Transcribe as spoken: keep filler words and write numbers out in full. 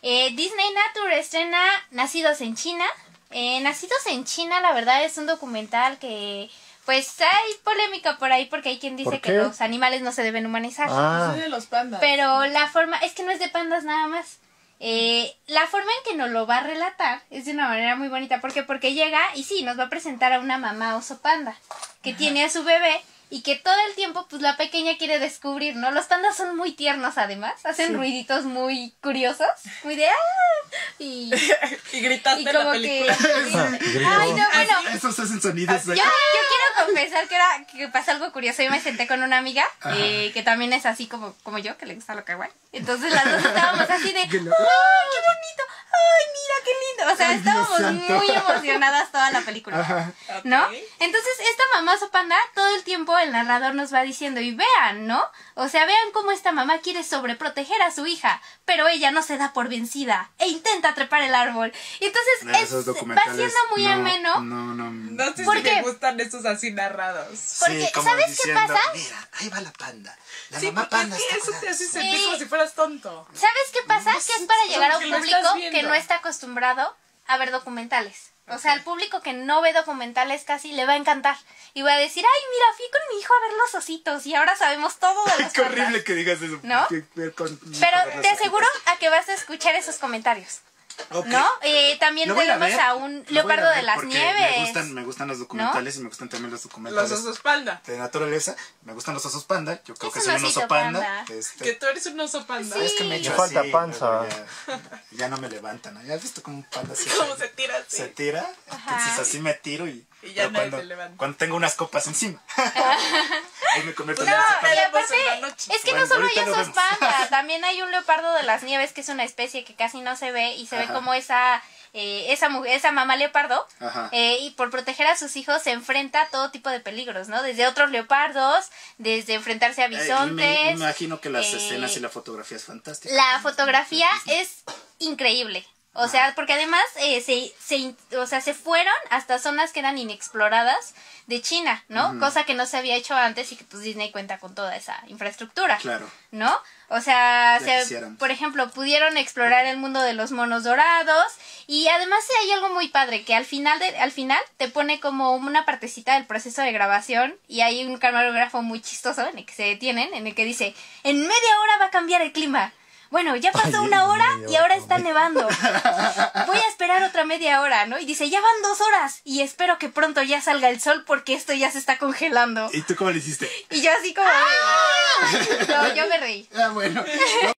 Eh, Disney Nature estrena Nacidos en China. Eh, Nacidos en China, la verdad, es un documental que... Pues hay polémica por ahí porque hay quien dice que los animales no se deben humanizar. Ah. Soy de los pandas. Pero la forma, es que no es de pandas nada más. Eh, la forma en que nos lo va a relatar es de una manera muy bonita. ¿Por qué? Porque llega y sí, nos va a presentar a una mamá oso panda que Ajá. tiene a su bebé y que todo el tiempo pues la pequeña quiere descubrir, ¿no? Los pandas son muy tiernos además, hacen sí. ruiditos muy curiosos, muy de ¡ah! Y, y gritaste y en la película. Que, ay, no, bueno. Esos hacen sonidos. Yo, yo quiero confesar que era que pasó algo curioso. Yo me senté con una amiga eh, que también es así como, como yo, que le gusta lo kawaii. Entonces las dos estábamos así de ¡ay, qué bonito! ¡Ay, mira, qué lindo! O sea, estábamos muy emocionadas toda la película. Ajá. ¿No? Okay. Entonces esta mamá oso panda, todo el tiempo el narrador nos va diciendo, y vean, ¿no? O sea, vean cómo esta mamá quiere sobreproteger a su hija, pero ella no se da por vencida e intenta trepar el árbol. Y entonces es, va siendo muy no, ameno. No, no, no. No sé si me gustan estos así narrados. Porque, sí, ¿sabes diciendo, qué pasa? Mira, ahí va la panda. La sí, mamá panda sí, está eso te hace sentir sí. como si fueras tonto. ¿Sabes qué pasa? No, que es para llegar a un público que no está acostumbrado a ver documentales. O sea, el público que no ve documentales casi le va a encantar. Y va a decir, ay, mira, fui con mi hijo a ver los ositos y ahora sabemos todo de los Qué horrible que digas eso. ¿No? Que ver con Pero te aseguro a que vas a escuchar esos comentarios. Okay. ¿No? Eh, también tenemos a, a un leopardo de las nieves. Me gustan, me gustan los documentales, ¿no? Y me gustan también los documentales. Los osos panda. De naturaleza. Me gustan los osos panda. Yo creo es que soy un oso panda. panda. Este... Que tú eres un oso panda. Sí. Es que me echo me falta así, panza. Ya, ya no me levantan. ¿Ya has visto cómo un panda se ¿Cómo se tira así? Se tira. Ajá. Entonces así me tiro y. Y ya no cuando, se levanta. Cuando tengo unas copas encima. Ahí me convierto no, en oso panda. Y aparte, es que bueno, no solo hay osos osos panda. También hay un leopardo de las nieves que es una especie que casi no se ve y se Ajá. ve como esa. Eh, esa mujer, esa mamá leopardo eh, y por proteger a sus hijos se enfrenta a todo tipo de peligros, ¿no? Desde otros leopardos, desde enfrentarse a bisontes. Eh, me, me imagino que las eh, escenas y la fotografía es fantástica. La fotografía es increíble. O sea, porque además eh, se, se, o sea, se fueron hasta zonas que eran inexploradas de China, ¿no? Uh-huh. Cosa que no se había hecho antes y que pues Disney cuenta con toda esa infraestructura, claro. ¿no? O sea, se, por ejemplo, pudieron explorar el mundo de los monos dorados y además hay algo muy padre que al final de, al final te pone como una partecita del proceso de grabación y hay un camarógrafo muy chistoso en el que se detienen, en el que dice, en media hora va a cambiar el clima. Bueno, ya pasó Ay, una hora y ahora está nevando. Voy a esperar otra media hora, ¿no? Y dice, ya van dos horas y espero que pronto ya salga el sol porque esto ya se está congelando. ¿Y tú cómo le hiciste? Y yo así como... ¡Ah! No, yo me reí. Ah, bueno.